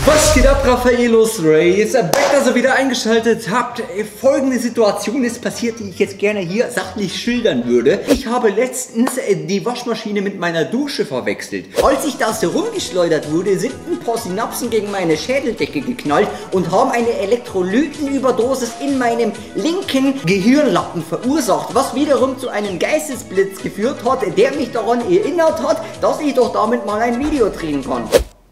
Was geht ab, Raffaelos Rays? Back, dass ihr wieder eingeschaltet habt. Folgende Situation ist passiert, die ich jetzt gerne hier sachlich schildern würde. Ich habe letztens die Waschmaschine mit meiner Dusche verwechselt. Als ich da so rumgeschleudert wurde, sind ein paar Synapsen gegen meine Schädeldecke geknallt und haben eine Elektrolytenüberdosis in meinem linken Gehirnlappen verursacht, was wiederum zu einem Geistesblitz geführt hat, der mich daran erinnert hat, dass ich doch damit mal ein Video drehen kann.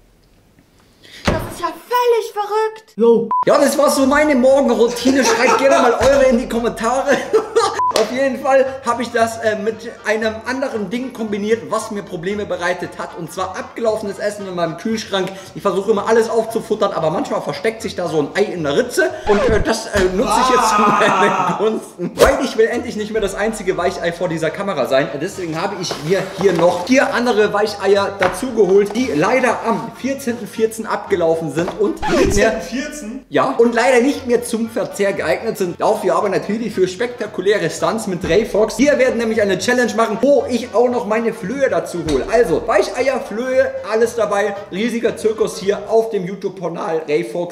Das ist ja völlig verrückt. Yo. Ja, das war so meine Morgenroutine. Schreibt gerne mal eure in die Kommentare. Auf jeden Fall habe ich das mit einem anderen Ding kombiniert, was mir Probleme bereitet hat. Und zwar abgelaufenes Essen in meinem Kühlschrank. Ich versuche immer alles aufzufuttern, aber manchmal versteckt sich da so ein Ei in der Ritze. Und das nutze ich jetzt zu meinen Gunsten. Weil ich will endlich nicht mehr das einzige Weichei vor dieser Kamera sein. Deswegen habe ich mir hier noch 4 andere Weicheier dazu geholt, die leider am 14.04. abgelaufen sind und nicht mehr, ja, und leider nicht mehr zum Verzehr geeignet sind. Dafür aber natürlich für spektakuläre Stunts mit Ray Fox. Wir werden nämlich eine Challenge machen, wo ich auch noch meine Flöhe dazu hole. Also Weicheier, Flöhe, alles dabei. Riesiger Zirkus hier auf dem YouTube-Kanal Ray Fox.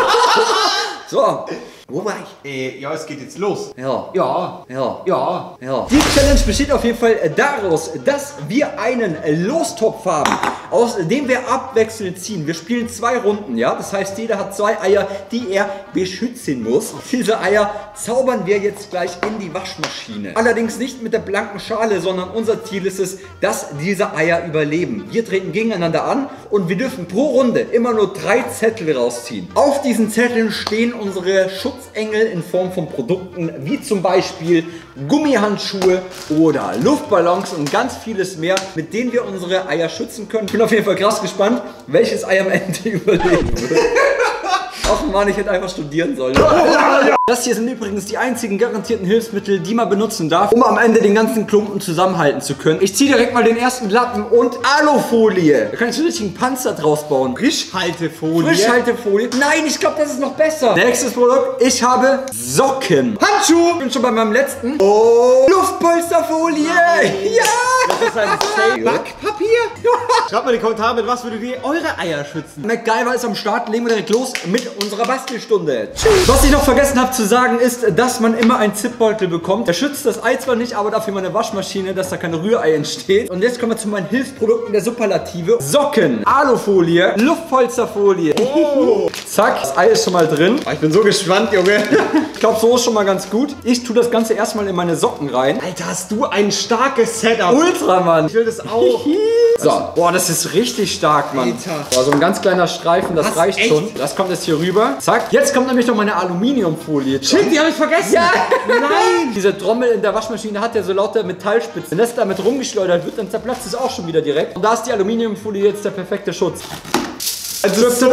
So. Wo war ich? Ja, es geht jetzt los. Ja. Ja. Ja. Ja. Ja. Die Challenge besteht auf jeden Fall daraus, dass wir einen Lostopf haben, aus dem wir abwechselnd ziehen. Wir spielen 2 Runden, ja. Das heißt, jeder hat 2 Eier, die er beschützen muss. Diese Eier zaubern wir jetzt gleich in die Waschmaschine. Allerdings nicht mit der blanken Schale, sondern unser Ziel ist es, dass diese Eier überleben. Wir treten gegeneinander an und wir dürfen pro Runde immer nur 3 Zettel rausziehen. Auf diesen Zetteln stehen unsere Schutzengel in Form von Produkten, wie zum Beispiel Gummihandschuhe oder Luftballons und ganz vieles mehr, mit denen wir unsere Eier schützen können. Ich bin auf jeden Fall krass gespannt, welches Ei am Ende überleben würde. Ach man, ich hätte einfach studieren sollen. Das hier sind übrigens die einzigen garantierten Hilfsmittel, die man benutzen darf, um am Ende den ganzen Klumpen zusammenhalten zu können. Ich ziehe direkt mal den ersten Lappen und Alufolie. Da kann ich so einen richtigen Panzer draus bauen. Frischhaltefolie. Frischhaltefolie. Nein, ich glaube, das ist noch besser. Nächstes Produkt. Ich habe Socken. Handschuhe. Ich bin schon bei meinem letzten. Oh, Luftpolsterfolie. Ja. Das ist ein Safe. Backpapier. Schreibt mal in die Kommentare, mit was würdet ihr eure Eier schützen. MacGyver ist am Start. Legen wir direkt los mit unserer Bastelstunde. Tschüss. Was ich noch vergessen habe zu sagen ist, dass man immer einen Zipbeutel bekommt. Der schützt das Ei zwar nicht, aber dafür meine Waschmaschine, dass da kein Rührei entsteht. Und jetzt kommen wir zu meinen Hilfsprodukten der Superlative. Socken, Alufolie, Luftpolsterfolie. Oh. Zack, das Ei ist schon mal drin. Ich bin so gespannt, Junge. Ich glaube, so ist schon mal ganz gut. Ich tue das Ganze erstmal in meine Socken rein. Alter, hast du ein starkes Setup. Ultra, Mann. Ich will das auch. So, boah, das ist richtig stark, Mann. Alter. Boah, so ein ganz kleiner Streifen, das Was? reicht Echt? schon. Das kommt jetzt hier rüber. Zack. Jetzt kommt nämlich noch meine Aluminiumfolie. Shit, die habe ich vergessen. Ja. Nein. Diese Trommel in der Waschmaschine hat ja so lauter Metallspitzen. Wenn das damit rumgeschleudert wird, dann zerplatzt es auch schon wieder direkt. Und da ist die Aluminiumfolie jetzt der perfekte Schutz. Also so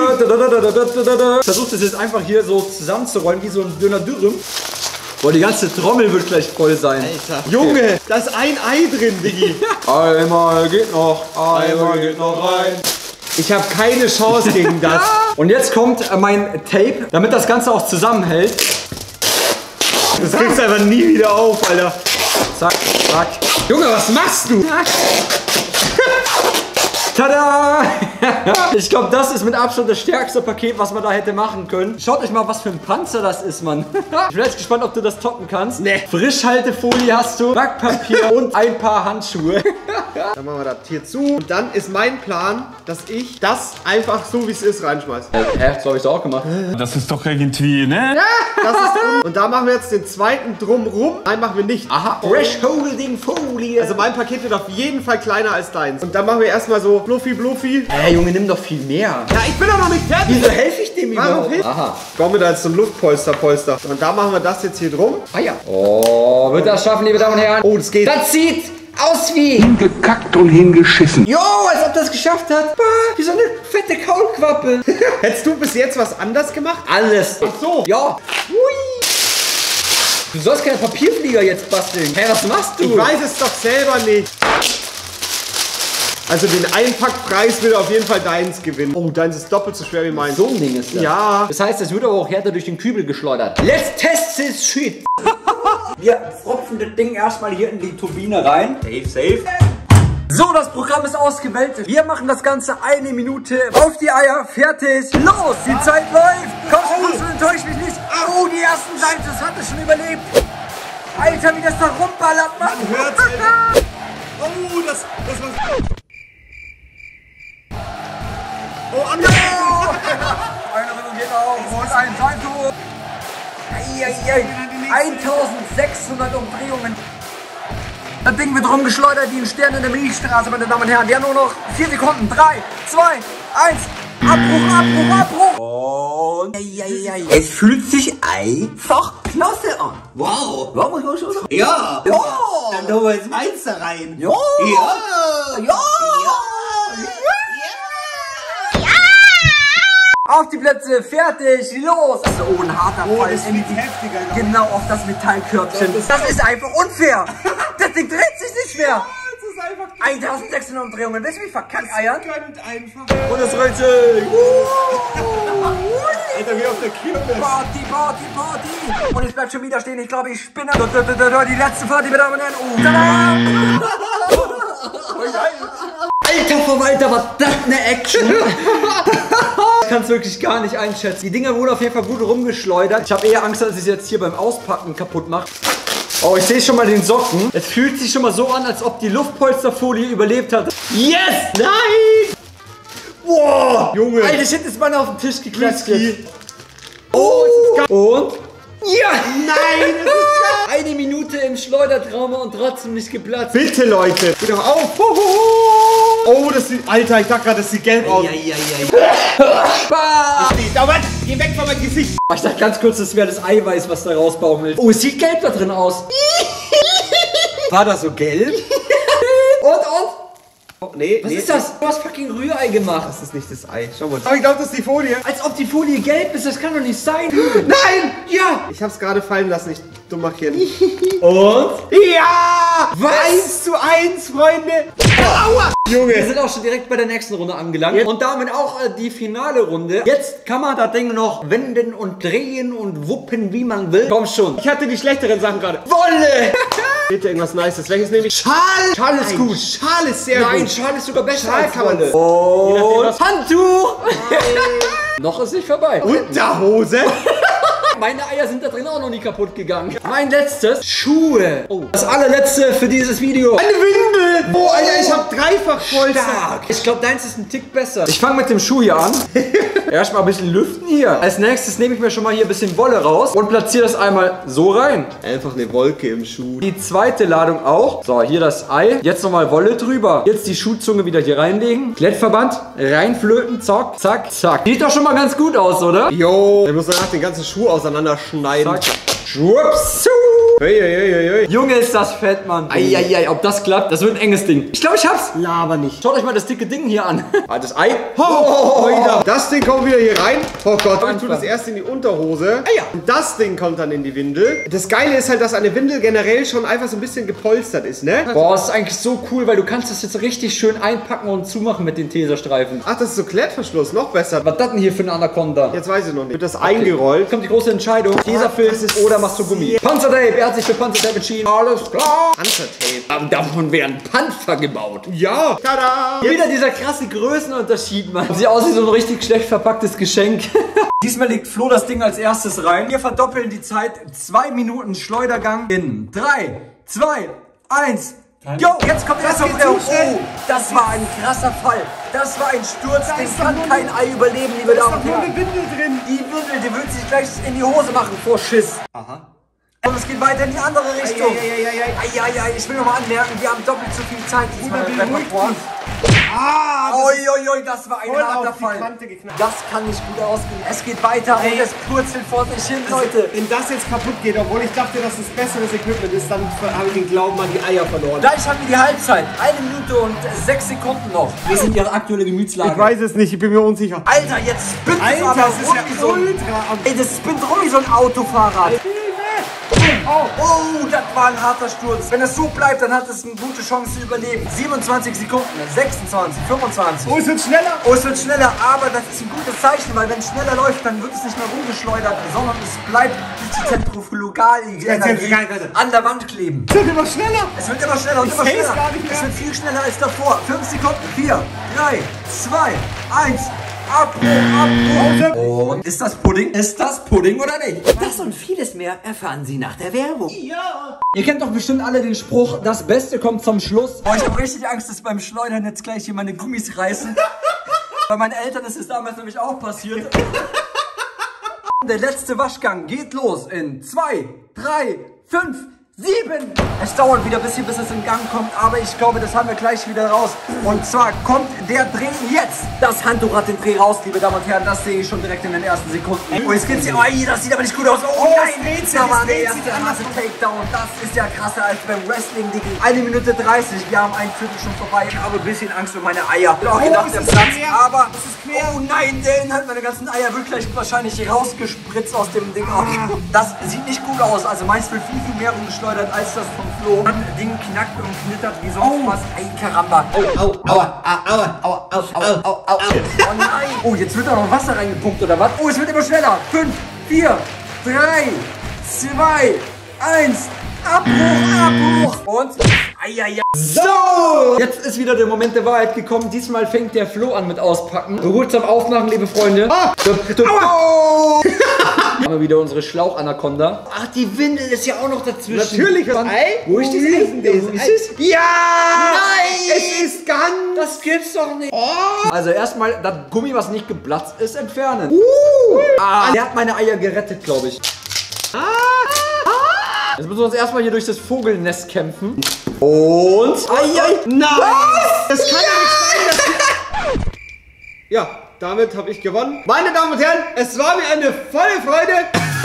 gut. Versucht es jetzt einfach hier so zusammenzurollen wie so ein dünner Dürüm. Boah, die ganze Trommel wird gleich voll sein. Alter. Junge, da ist ein Ei drin, Diggi. Einmal geht noch, einmal geht noch rein. Ich habe keine Chance gegen das. Und jetzt kommt mein Tape, damit das Ganze auch zusammenhält. Das kriegst du einfach nie wieder auf, Alter. Zack, zack. Junge, was machst du? Tada! Ich glaube, das ist mit Abstand das stärkste Paket, was man da hätte machen können. Schaut euch mal, was für ein Panzer das ist, Mann. Ich bin jetzt gespannt, ob du das toppen kannst. Nee. Frischhaltefolie hast du, Backpapier und ein paar Handschuhe. Dann machen wir das hier zu. Und dann ist mein Plan, dass ich das einfach so, wie es ist, reinschmeiße. So habe ich es auch gemacht. Das ist doch irgendwie, ne? Das ist und da machen wir jetzt den zweiten drumrum. Nein, machen wir nicht. Aha, Fresh Holding Folie. Also mein Paket wird auf jeden Fall kleiner als deins. Und dann machen wir erstmal so Bluffi. Junge, nimm doch viel mehr. Ja, ich bin doch noch nicht fertig. Wieso helfe ich dem Warum überhaupt? hilft? Aha. Kommen wir da jetzt zum Luftpolster. Und da machen wir das jetzt hier drum. Ah ja. Oh, wird das schaffen, liebe Damen und Herren? Oh, das geht. Das sieht aus wie... Hingekackt und hingeschissen. Jo, als ob das geschafft hat. Bah, wie so eine fette Kaulquappe. Hättest du bis jetzt was anders gemacht? Alles. Ach so. Ja. Hui. Du sollst keine Papierflieger jetzt basteln. Hey, was machst du? Ich weiß es doch selber nicht. Also den Einpackpreis will auf jeden Fall deins gewinnen. Oh, deins ist doppelt so schwer wie meins. So ein Ding ist das. Ja. Das heißt, es wird aber auch härter durch den Kübel geschleudert. Let's test this shit. Wir pfropfen das Ding erstmal hier in die Turbine rein. Safe. So, das Programm ist ausgewählt. Wir machen das Ganze 1 Minute. Auf die Eier, fertig, los! Die Zeit läuft! Komm schon, enttäusch mich nicht! Oh, die ersten Seiten, das hat es schon überlebt! Alter, wie das da rumballert, Mann! Man hört's, Alter. Oh, das war... Oh, an Eine Rücken geht auf und ein Salto! 1600 Umdrehungen! Das Ding wird rumgeschleudert wie ein Stern in der Milchstraße, meine Damen und Herren. Wir haben nur noch 4 Sekunden. 3, 2, 1. Abbruch. Und es fühlt sich einfach klasse an. Wow. Warum muss man schon sagen? Ja. Ja. Dann tun wir jetzt meins da rein. Ja. Ja. Ja. Auf die Plätze, fertig, los! Also, oh, ein harter Fall. Das fliegt heftiger. Genau auf das Metallkörbchen. Das ist einfach unfair. Das Ding dreht sich nicht mehr. Das ist einfach 1600 Umdrehungen. Willst du mich verkackeiern? ganz einfach. Und es dreht sich. Alter, wie auf der Kirmes. Party. Und ich bleib schon wieder stehen. Ich glaube, ich spinne. Die letzte Party, meine Damen und Herren. Alter Verwalter, was das eine Action? Ich kann es wirklich gar nicht einschätzen. Die Dinger wurden auf jeden Fall gut rumgeschleudert. Ich habe eher Angst, dass ich es jetzt hier beim Auspacken kaputt mache. Oh, ich sehe schon mal den Socken. Es fühlt sich schon mal so an, als ob die Luftpolsterfolie überlebt hat. Yes! Nein! Wow! Junge. Alter, shit, ist meine auf den Tisch geklatscht. Oh, es ist geil. Und? Ja! Nein, das ist geil. 1 Minute im Schleudertrauma und trotzdem nicht geplatzt. Bitte, Leute. Geht doch auf. Oh, das sieht... Alter, ich dachte gerade, das sieht gelb aus. Aber geh weg von meinem Gesicht. Ich dachte ganz kurz, das wäre das Eiweiß, was da rausbaumelt. Oh, es sieht gelb da drin aus. War das so gelb? Und? Oh, nee, Was ist das? Du hast fucking Rührei gemacht. Das ist nicht das Ei. Schau mal. Aber ich glaube, das ist die Folie. Als ob die Folie gelb ist, das kann doch nicht sein. Nein! Ja! Ich hab's gerade fallen lassen, ich dummerchen. Und? Ja! Was? 1:1, Freunde. Aua! Junge. Wir sind auch schon direkt bei der nächsten Runde angelangt. Und damit auch die finale Runde. Jetzt kann man das Ding noch wenden und drehen und wuppen, wie man will. Komm schon. Ich hatte die schlechteren Sachen gerade. Wolle! Bitte irgendwas Nices. Welches nehme ich? Schal! Schal ist gut. Schal ist sehr Nein, gut. Schal ist sogar besser Schal als kann man- Wolle. Je nachdem, Und was- Handtuch! Noch ist nicht vorbei. Unterhose? Meine Eier sind da drin auch noch nie kaputt gegangen. Mein letztes, Schuhe. Oh, das allerletzte für dieses Video. Eine Windel! Oh, Alter, ich hab dreifach voll. Stark. Ich glaube, deins ist ein Tick besser. Ich fange mit dem Schuh hier an. Erstmal ein bisschen lüften hier. Als nächstes nehme ich mir schon mal hier ein bisschen Wolle raus und platziere das einmal so rein. Einfach eine Wolke im Schuh. Die zweite Ladung auch. So, hier das Ei. Jetzt nochmal Wolle drüber. Jetzt die Schuhzunge wieder hier reinlegen. Klettverband reinflöten. Zack, zack, zack. Sieht doch schon mal ganz gut aus, oder? Jo. Wir müssen danach den ganzen Schuh auseinanderschneiden. Zack. Schwupps. Junge, ist das fett, Mann. Eieiei, ob das klappt, das wird ein enges Ding. Ich glaube, ich hab's. Laber nicht. Schaut euch mal das dicke Ding hier an. Das Ei. Das Ding kommt wieder hier rein. Oh Gott, ich Einfach. tue das erst in die Unterhose. ja. Und das Ding kommt dann in die Windel. Das Geile ist halt, dass eine Windel generell schon einfach so ein bisschen gepolstert ist, ne? Boah, das ist eigentlich so cool, weil du kannst das jetzt richtig schön einpacken und zumachen mit den Tesastreifen. Ach, das ist so Klettverschluss, noch besser. Was ist das denn hier für eine Anaconda? Jetzt weiß ich noch nicht. Wird das eingerollt? Jetzt kommt die große Entscheidung. Tesafilm das ist oder machst du Gummi? Panzertape, er hat sich für Panzertape entschieden. Alles klar. Panzertape. Aber davon werden Panzer gebaut. Ja. Tada. Wieder dieser krasse Größenunterschied, Mann. Sieht aus wie so ein richtig schlecht verpacktes Geschenk. Diesmal legt Flo das Ding als erstes rein. Wir verdoppeln die Zeit. 2 Minuten Schleudergang in 3, 2, 1. Jo, jetzt kommt der erste Umdrehung. Oh, das war ein krasser Fall. Das war ein Sturz, den kann kein Ei überleben, liebe Damen und Herren. Windel drin. Die Windel, die wird sich gleich in die Hose machen vor Schiss. Aha. Und es geht weiter in die andere Richtung. Eieiei, ich will nochmal anmerken, wir haben doppelt so viel Zeit diesmal im Repertoire. Uiuiui, das war ein Voll harter auf die Fall. Kante geknallt. Das kann nicht gut ausgehen. Es geht weiter und es purzelt vor sich hin, Leute. Wenn das jetzt kaputt geht, obwohl ich dachte, dass es besseres Equipment ist, dann habe ich den Glauben an die Eier verloren. Gleich haben wir die Halbzeit. 1 Minute und 6 Sekunden noch. Wir sind ihre aktuelle Gemütslage. Ich weiß es nicht, ich bin mir unsicher. Alter, jetzt spinnt es Alter, aber das ist rum ja wie so ein... ultra am... Ey, das spinnt rum wie so ein Autofahrrad. Oh, das war ein harter Sturz. Wenn es so bleibt, dann hat es eine gute Chance zu überleben. 27 Sekunden, 26, 25. Oh, es wird schneller. Oh, es wird schneller, aber das ist ein gutes Zeichen, weil wenn es schneller läuft, dann wird es nicht mehr rumgeschleudert, sondern es bleibt die Zentrifugal-Energie an der Wand kleben. Es wird immer schneller. Es wird immer schneller und immer seh's schneller. gar nicht mehr. Es wird viel schneller als davor. 5 Sekunden, 4, 3, 2, 1. Abbruch. Und ist das Pudding? Ist das Pudding oder nicht? Das und vieles mehr erfahren Sie nach der Werbung. Ja. Ihr kennt doch bestimmt alle den Spruch, das Beste kommt zum Schluss. Boah, ich habe richtig Angst, dass beim Schleudern jetzt gleich hier meine Gummis reißen. Bei meinen Eltern ist es damals nämlich auch passiert. Der letzte Waschgang geht los in 2, 3, 5, 7. Es dauert wieder ein bisschen, bis es in Gang kommt, aber ich glaube, das haben wir gleich wieder raus. Und zwar kommt der Dreh jetzt. Das Handtuch hat den Dreh raus, liebe Damen und Herren. Das sehe ich schon direkt in den ersten Sekunden. Oh, jetzt geht's hier. Oh, das sieht aber nicht gut aus. Oh nein, da war der erste harte Takedown. Das ist ja krasser als beim Wrestling, Digi. 1 Minute 30. Wir haben ein Viertel schon vorbei. Ich habe ein bisschen Angst um meine Eier. Ich habe gedacht, der Platz. Aber, oh nein, der Inhalt, meine ganzen Eier wird gleich wahrscheinlich rausgespritzt aus dem Ding. Oh, das sieht nicht gut aus. Also meist wird viel, viel mehr umgeschleudert als das vom Flo. Das Ding knackt und knittert wie sonst was. Ey, Karamba. Aua. Oh nein. Oh, jetzt wird da noch Wasser reingepumpt oder was? Oh, es wird immer schneller. 5, 4, 3, 2, 1. Abbruch. Und so, jetzt ist wieder der Moment der Wahrheit gekommen. Diesmal fängt der Flo an mit Auspacken. Behutsam aufmachen, liebe Freunde. Oh. Haben wir wieder unsere Schlauch-Anaconda. Ach, die Windel ist ja auch noch dazwischen. Natürlich, das Ei. Wo ist das Ei? Ja! Nein! Es ist ganz... Das gibt's doch nicht. Oh. Also erstmal das Gummi, was nicht geplatzt ist, entfernen. Der hat meine Eier gerettet, glaube ich. Jetzt müssen wir uns erstmal hier durch das Vogelnest kämpfen. Und... Nein! Das kann ja nicht sein, Ja, damit habe ich gewonnen. Meine Damen und Herren, es war mir eine volle Freude.